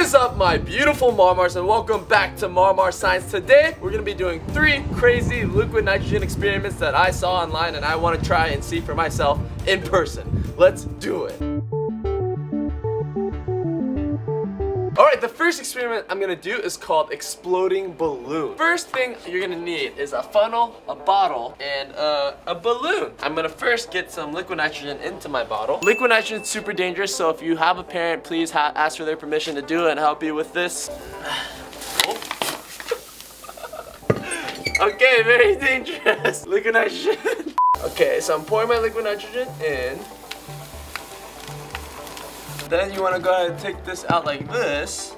is up, my beautiful Marmars, and welcome back to Marmar Science. Today we're going to be doing 3 crazy liquid nitrogen experiments that I saw online and I want to try and see for myself in person. Let's do it. Alright, the first experiment I'm gonna do is called exploding balloon. First thing you're gonna need is a funnel, a bottle, and a balloon. I'm gonna first get some liquid nitrogen into my bottle. Liquid nitrogen is super dangerous, so if you have a parent, please ask for their permission to do it and help you with this. Okay, very dangerous. Liquid nitrogen. Okay, so I'm pouring my liquid nitrogen in. Then you want to go ahead and take this out like this.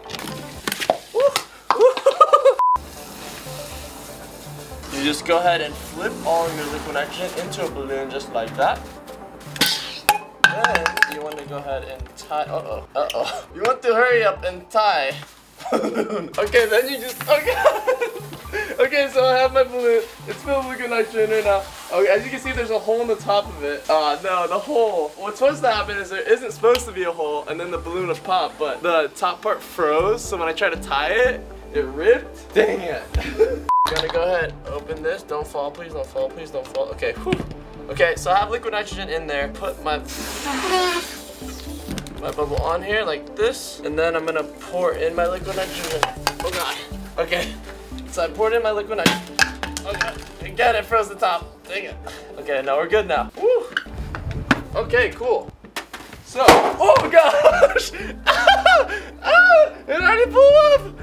You just go ahead and flip all your liquid nitrogen into a balloon just like that. Then you want to go ahead and tie. You want to hurry up and tie balloon. Okay, then you just. Okay, so I have my balloon. It's filled with liquid nitrogen right now. Okay, as you can see, there's a hole in the top of it. No, the hole. What's supposed to happen is there isn't supposed to be a hole, and then the balloon would pop, but the top part froze, so when I tried to tie it, it ripped. Dang it. I'm gonna go ahead, open this. Don't fall, please don't fall, please don't fall. Okay, whew. Okay, so I have liquid nitrogen in there. Put my bubble on here like this, and then I'm gonna pour in my liquid nitrogen. Oh God. Okay. So I poured in my liquid nitrogen. Okay, again, it froze the top. Dang it. Okay, now we're good now. Woo. Okay, cool. So, oh gosh! It already blew up!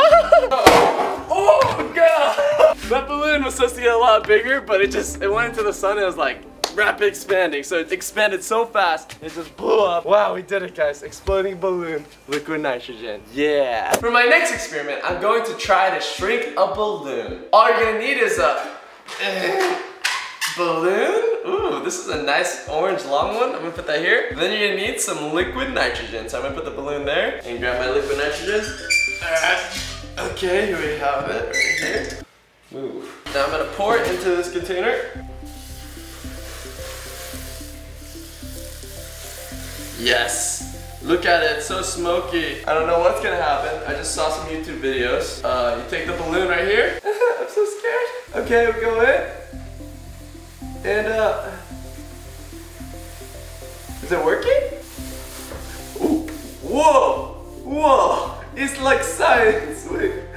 Oh god! That balloon was supposed to get a lot bigger, but it went into the sun and it was like rapid expanding. So it expanded so fast, it just blew up. Wow, we did it, guys. Exploding balloon, liquid nitrogen. Yeah. For my next experiment, I'm going to try to shrink a balloon. All you're gonna need is a balloon. Ooh, this is a nice orange long one. I'm gonna put that here. Then you're gonna need some liquid nitrogen. So I'm gonna put the balloon there and grab my liquid nitrogen. Okay, here we have it, right here. Move. Now I'm gonna pour it into this container. Yes! Look at it, it's so smoky. I don't know what's gonna happen. I just saw some YouTube videos. You take the balloon right here. I'm so scared. Okay, we go in. And is it working? Ooh. Whoa! Whoa! It's like science.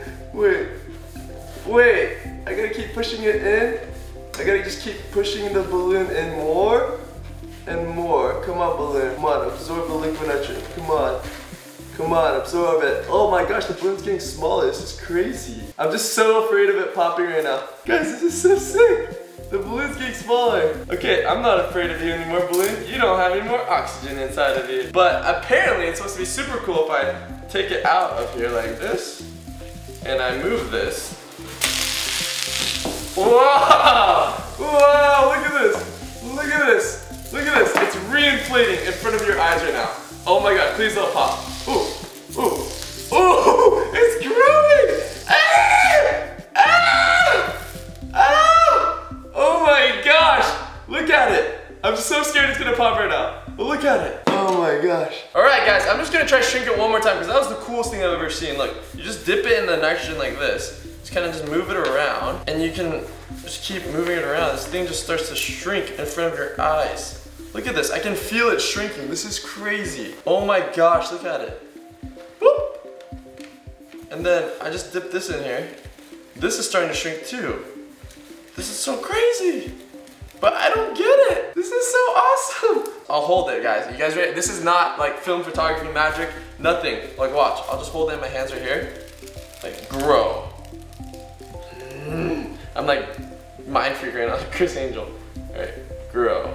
Wait. I gotta keep pushing it in. I gotta just keep pushing the balloon in more. And more. Come on, balloon. Come on, absorb the liquid nitrogen. Come on. Come on, absorb it. Oh my gosh, the balloon's getting smaller. This is crazy. I'm just so afraid of it popping right now. Guys, this is so sick. The balloon's getting smaller. Okay, I'm not afraid of you anymore, balloon. You don't have any more oxygen inside of you. But apparently, it's supposed to be super cool if I take it out of here like this. And I move this. Wow! Wow, look at this. Look at this. Look at this, it's re-inflating in front of your eyes right now. Oh my god, please don't pop. Ooh, ooh, ooh, it's growing! Ah! Ah! Ah! Oh my gosh, look at it. I'm so scared it's gonna pop right now. But look at it. Oh my gosh. Alright guys, I'm just gonna try to shrink it one more time because that was the coolest thing I've ever seen. Look, you just dip it in the nitrogen like this. Just kind of just move it around and you can just keep moving it around. This thing just starts to shrink in front of your eyes. Look at this, I can feel it shrinking. This is crazy. Oh my gosh, look at it. Boop. And then I just dip this in here. This is starting to shrink too. This is so crazy. But I don't get it. This is so awesome. I'll hold it, guys. You guys ready? This is not like film photography magic. Nothing. Like watch, I'll just hold it in my hands right here. Like grow. I'm like mind freak right now, like Chris Angel. All right, grow.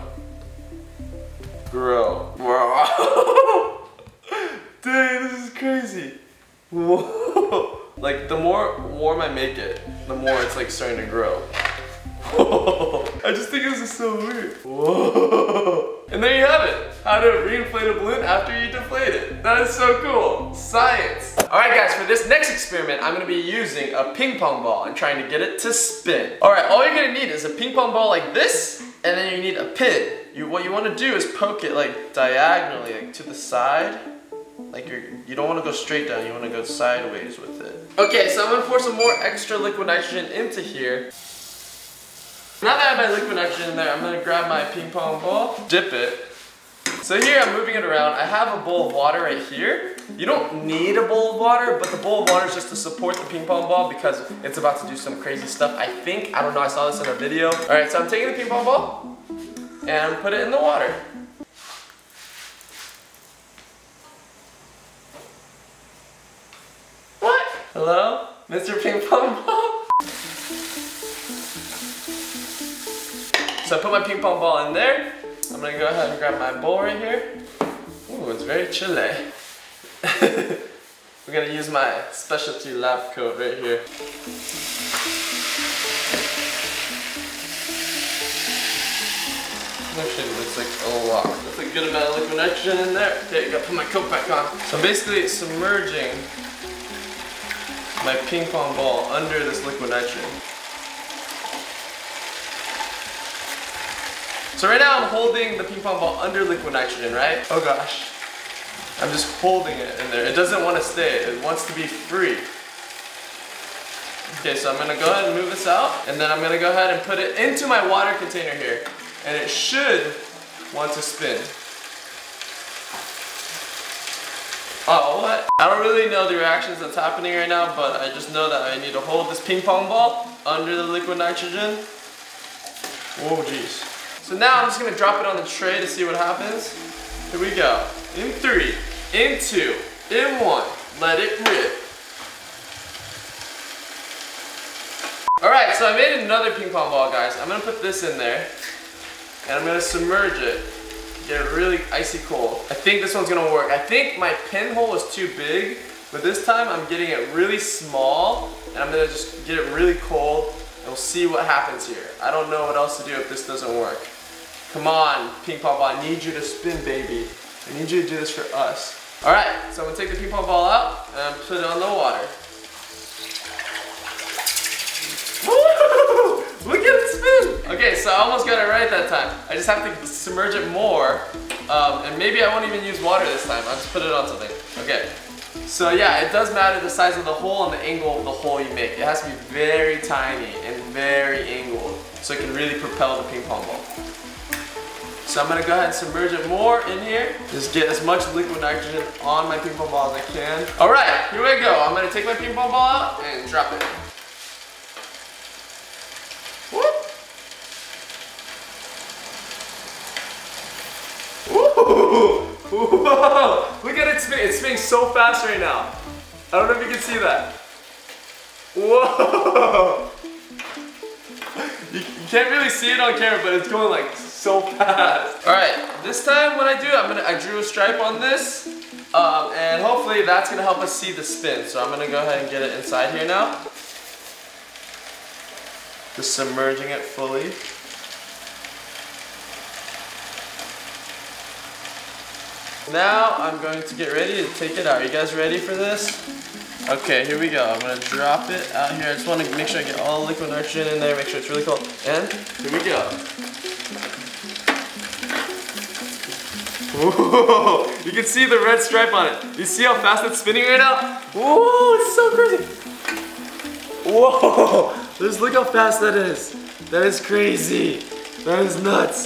Grow. Whoa. Dang, this is crazy. Whoa. Like the more warm I make it, the more it's like starting to grow. Whoa. I just think this is so weird. Whoa. And there you have it. How to re-inflate a balloon after you deflate it. That is so cool. Science. Alright guys, for this next experiment, I'm going to be using a ping pong ball and trying to get it to spin. Alright, all you're going to need is a ping pong ball like this, and then you need a pin. What you want to do is poke it like diagonally, like to the side. Like you don't want to go straight down, you want to go sideways with it. Okay, so I'm gonna pour some more extra liquid nitrogen into here. Now that I have my liquid nitrogen in there, I'm gonna grab my ping pong ball, dip it. So here I'm moving it around. I have a bowl of water right here. You don't need a bowl of water, but the bowl of water is just to support the ping pong ball because it's about to do some crazy stuff, I think. I don't know, I saw this in a video. All right, so I'm taking the ping pong ball and put it in the water. What? Hello? Mr. Ping Pong Ball? So I put my ping pong ball in there. I'm gonna go ahead and grab my bowl right here. Ooh, it's very chilly. We're gonna use my specialty lab coat right here. Actually, it looks like a lot. That's a good amount of liquid nitrogen in there. Okay, gotta put my coat back on. So I'm basically submerging my ping pong ball under this liquid nitrogen. So right now I'm holding the ping pong ball under liquid nitrogen, right? Oh gosh. I'm just holding it in there. It doesn't want to stay. It wants to be free. Okay, so I'm gonna go ahead and move this out, and then I'm gonna go ahead and put it into my water container here. And it should want to spin. Oh, what? I don't really know the reactions that's happening right now, but I just know that I need to hold this ping pong ball under the liquid nitrogen. Oh, jeez. So now I'm just gonna drop it on the tray to see what happens. Here we go. In 3, in 2, in 1. Let it rip. Alright, so I made another ping pong ball, guys. I'm gonna put this in there, and I'm gonna submerge it. Get it really icy cold. I think this one's gonna work. I think my pinhole is too big, but this time I'm getting it really small, and I'm gonna just get it really cold, and we'll see what happens here. I don't know what else to do if this doesn't work. Come on, ping pong ball, I need you to spin, baby. I need you to do this for us. All right, so I'm gonna take the ping pong ball out and put it on the water. Woo! Look at it spin! Okay, so I almost got it right that time. I just have to submerge it more, and maybe I won't even use water this time. I'll just put it on something. Okay. So yeah, it does matter the size of the hole and the angle of the hole you make. It has to be very tiny and very angled so it can really propel the ping pong ball. So I'm gonna go ahead and submerge it more in here. Just get as much liquid nitrogen on my ping pong ball as I can. All right, here we go. I'm gonna take my ping pong ball out and drop it. Whoop. Ooh. Whoa! Look at it spinning. It's spinning so fast right now. I don't know if you can see that. Whoa! You can't really see it on camera, but it's going like so fast. All right, this time what I do, I drew a stripe on this, and hopefully that's gonna help us see the spin. So I'm gonna go ahead and get it inside here now. Just submerging it fully. Now I'm going to get ready to take it out. Are you guys ready for this? Okay, here we go. I'm gonna drop it out here. I just want to make sure I get all the liquid nitrogen in there, make sure it's really cold. And here we go. Whoa, you can see the red stripe on it. You see how fast it's spinning right now? Whoa, it's so crazy. Whoa, just look how fast that is. That is crazy. That is nuts.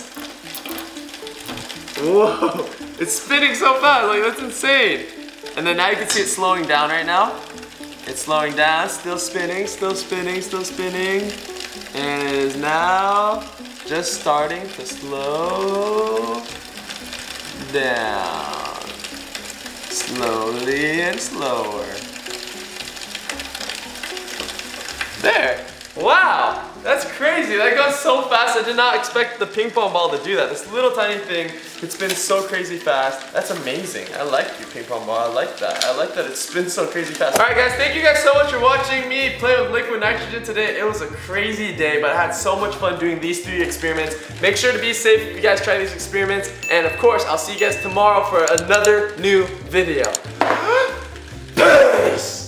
Whoa, it's spinning so fast, like that's insane. And then now you can see it slowing down right now. It's slowing down, still spinning, still spinning, still spinning. And it is now just starting to slow down. Slowly and slower. There. Wow, that's crazy. That goes so fast. I did not expect the ping pong ball to do that. This little tiny thing, it spins so crazy fast. That's amazing. I like your ping pong ball. I like that. I like that it spins so crazy fast. All right, guys, thank you guys so much for watching me play with liquid nitrogen today. It was a crazy day, but I had so much fun doing these 3 experiments. Make sure to be safe if you guys try these experiments. And of course, I'll see you guys tomorrow for another new video. Peace!